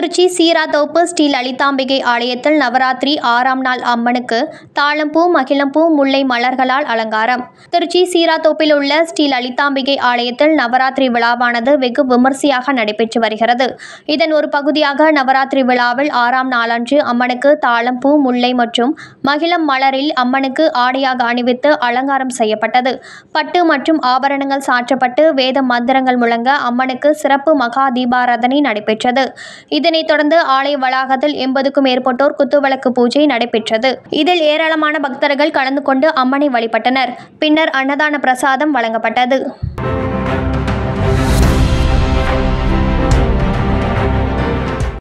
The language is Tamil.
திருச்சி சீராத்தோப்பு ஸ்ரீ லலிதாம்பிகை ஆலயத்தில் நவராத்திரி 6ஆம் நாள் அம்மனுக்கு தாழம்பூ, மகிழம்பூ, முல்லை மலர்களால் அலங்காரம். திருச்சி சீராத்தோப்பில் உள்ள ஸ்ரீ லலிதாம்பிகை ஆலயத்தில் நவராத்திரி விழாவானது வெகு விமர்சையாக நடைபெற்று வருகிறது. இதன் ஒரு பகுதியாக நவராத்திரி விழாவில் 6ஆம் நாளன்று அம்மனுக்கு தாழம்பூ, முல்லை மற்றும் மகிழம் மலரில் அம்மனுக்கு ஆடையாக அணிவித்து அலங்காரம் செய்யப்பட்டது. பட்டு மற்றும் ஆபரணங்கள் சாற்றப்பட்டு வேத மந்திரங்கள் முழங்க அம்மனுக்கு சிறப்பு மகா தீபாராதனை நடைபெற்றது. இதனைத் தொடர்ந்து ஆலய வளாகத்தில் 80க்கும் மேற்பட்டோர் குத்துவிளக்கு பூஜை நடைபெற்றது. இதில் ஏராளமான பக்தர்கள் கலந்து கொண்டு அம்மனை வழிபட்டனர். பின்னர் அன்னதான பிரசாதம் வழங்கப்பட்டது.